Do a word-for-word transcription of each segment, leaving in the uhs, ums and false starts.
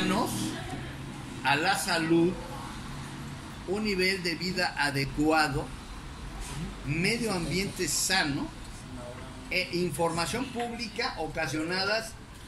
sanos, a la salud, un nivel de vida adecuado, medio ambiente sano, e información pública ocasionadas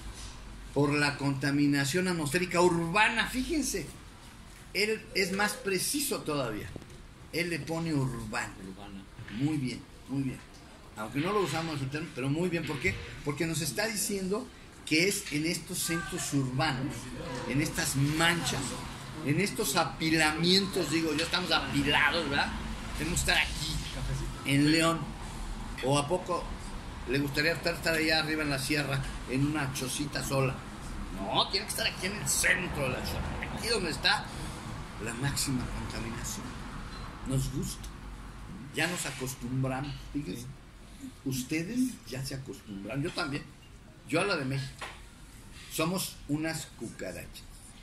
por la contaminación atmosférica urbana. Fíjense, él es más preciso todavía. Él le pone urbana. Urbana. Muy bien, muy bien. Aunque no lo usamos en término, pero muy bien. ¿Por qué? Porque nos está diciendo que es en estos centros urbanos, en estas manchas, en estos apilamientos, digo, ya estamos apilados, ¿verdad? Tenemos que estar aquí, en León. ¿O a poco le gustaría estar, estar allá arriba en la sierra, en una chocita sola? No, tiene que estar aquí en el centro de la ciudad, aquí donde está la máxima contaminación. Nos gusta, ya nos acostumbramos. Fíjense, ustedes ya se acostumbran, yo también. Yo a la de México. Somos unas cucarachas.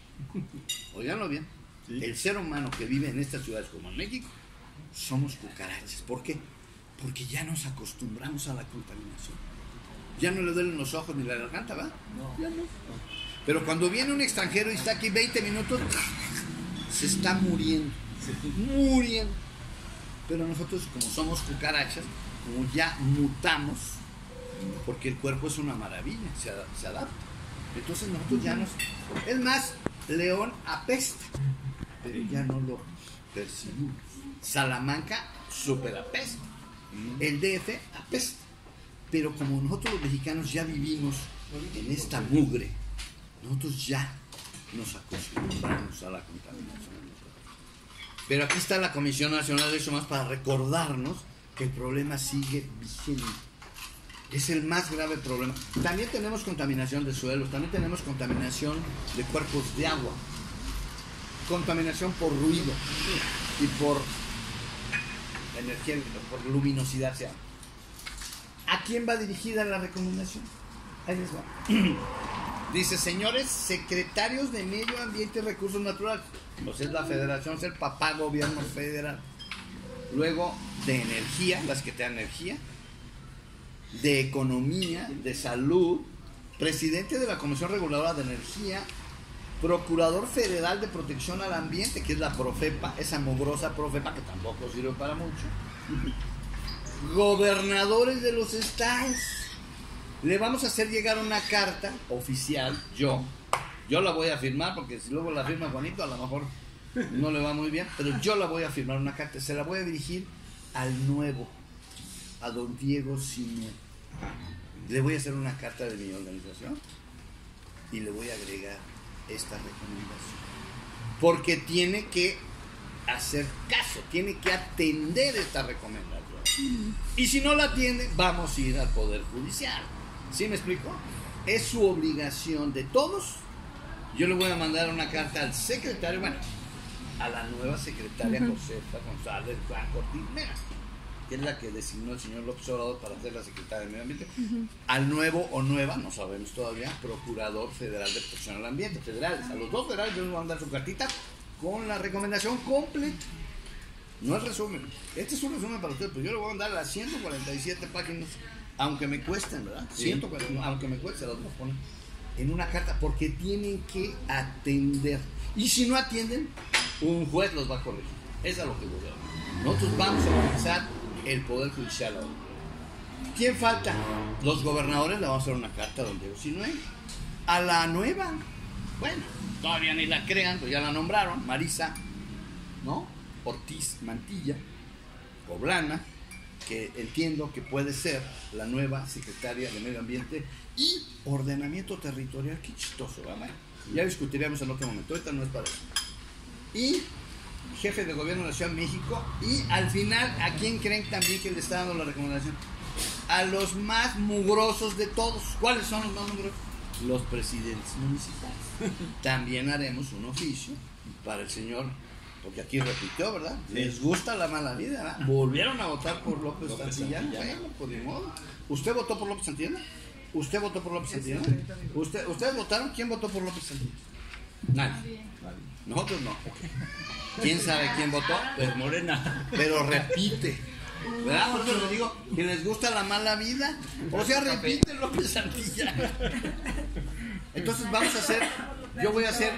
Oiganlo bien. ¿Sí? El ser humano que vive en estas ciudades como en México, somos cucarachas. ¿Por qué? Porque ya nos acostumbramos a la contaminación. Ya no le duelen los ojos ni la garganta, ¿va? No. Ya no. Pero cuando viene un extranjero y está aquí veinte minutos, se está muriendo. Muriendo. Pero nosotros, como somos cucarachas, como ya mutamos, porque el cuerpo es una maravilla, se, ad- se adapta. Entonces nosotros ya nos... Es más, León apesta, pero ya no lo percibimos. Salamanca super apesta. El D F apesta. Pero como nosotros los mexicanos ya vivimos en esta mugre, nosotros ya nos acostumbramos a la contaminación. Pero aquí está la Comisión Nacional de Derechos Humanos para recordarnos que el problema sigue vigente. Es el más grave problema. También tenemos contaminación de suelos, también tenemos contaminación de cuerpos de agua, contaminación por ruido y por energía, por luminosidad. Sea. ¿A quién va dirigida la recomendación? Ahí les va. Dice, señores secretarios de Medio Ambiente y Recursos Naturales. Pues es la federación, es el papá gobierno federal. Luego de energía, las que te dan energía, de economía, de salud, presidente de la Comisión Reguladora de Energía, procurador federal de protección al ambiente, que es la Profepa, esa mugrosa Profepa que tampoco sirve para mucho, gobernadores de los estados. Le vamos a hacer llegar una carta oficial, yo, yo la voy a firmar, porque si luego la firma Juanito, a lo mejor no le va muy bien, pero yo la voy a firmar una carta, se la voy a dirigir al nuevo, a don Diego Sinue. Le voy a hacer una carta de mi organización y le voy a agregar esta recomendación, porque tiene que hacer caso, tiene que atender esta recomendación, y si no la atiende, vamos a ir al Poder Judicial. ¿Sí me explico? Es su obligación de todos. Yo le voy a mandar una carta al secretario, bueno, a la nueva secretaria uh-huh. Josefa González Blanco Ortiz, que es la que designó el señor López Obrador para ser la secretaria de Medio Ambiente, uh-huh. al nuevo o nueva, no sabemos todavía, Procurador Federal de Protección al Ambiente, federales, a los dos federales yo les voy a mandar su cartita con la recomendación completa, no el resumen. Este es un resumen para ustedes, pero yo le voy a mandar las ciento cuarenta y siete páginas, aunque me cuesten, ¿verdad? Sí. ciento cuarenta, aunque me cuesten, las voy a poner en una carta, porque tienen que atender, y si no atienden, un juez los va a corregir. Eso es lo que voy a ver. Nosotros vamos a organizar el Poder Judicial ahora. ¿Quién falta? Los gobernadores le vamos a hacer una carta a don Diego Sinue. A la nueva, bueno, todavía ni la crean, pues ya la nombraron, Marisa, ¿no? Ortiz Mantilla, poblana, que entiendo que puede ser la nueva secretaria de Medio Ambiente y Ordenamiento Territorial. Qué chistoso, ¿verdad? Ya discutiríamos en otro momento, ahorita no es para eso. Y jefe de gobierno de la Ciudad de México, y al final, ¿a quién creen también que le está dando la recomendación? A los más mugrosos de todos. ¿Cuáles son los más mugrosos? Los presidentes municipales. También haremos un oficio para el señor, porque aquí repitió, ¿verdad? Sí. Les gusta la mala vida, ¿verdad? Volvieron a votar por López, López Santillana. Bueno, pues ni modo. ¿Usted votó por López Santillana? ¿Usted votó por López Santillana? ¿Usted, ¿Ustedes votaron? ¿Quién votó por López Santillana? Nadie. Nosotros no. ¿Quién sabe quién votó? Pues Morena. Pero repite, ¿verdad? Por eso les digo que les gusta la mala vida. O sea, repite López Santillana. Entonces vamos a hacer Yo voy a hacer...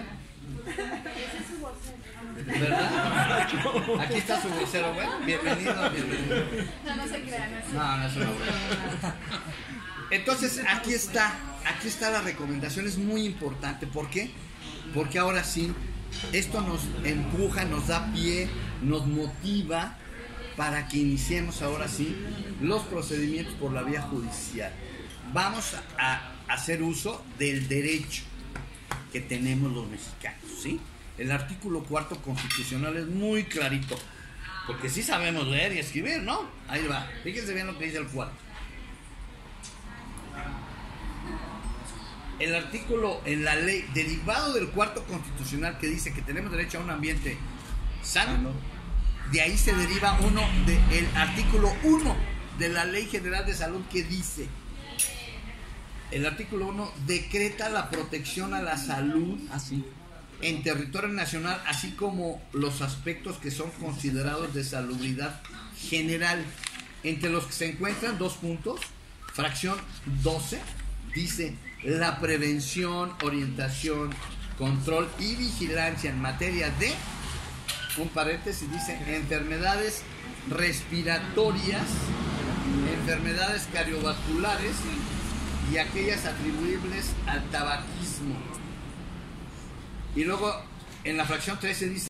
¿Verdad? Aquí está su vocero, güey. Bienvenido, bienvenido. No, no se crean. No, no es una broma. Entonces, aquí está, aquí está la recomendación, es muy importante. ¿Por qué? Porque ahora sí, esto nos empuja, nos da pie, nos motiva para que iniciemos ahora sí los procedimientos por la vía judicial. Vamos a hacer uso del derecho que tenemos los mexicanos, ¿sí? El artículo cuarto constitucional es muy clarito, porque sí sabemos leer y escribir, ¿no? Ahí va, fíjense bien lo que dice el cuarto. El artículo en la ley, derivado del cuarto constitucional que dice que tenemos derecho a un ambiente sano, de ahí se deriva uno del artículo uno de la Ley General de Salud que dice, el artículo uno decreta la protección a la salud así en territorio nacional, así como los aspectos que son considerados de salubridad general, entre los que se encuentran dos puntos, fracción doce, dice la prevención, orientación, control y vigilancia en materia de, un paréntesis, dice enfermedades respiratorias, enfermedades cardiovasculares y aquellas atribuibles al tabaquismo. Y luego en la fracción trece dice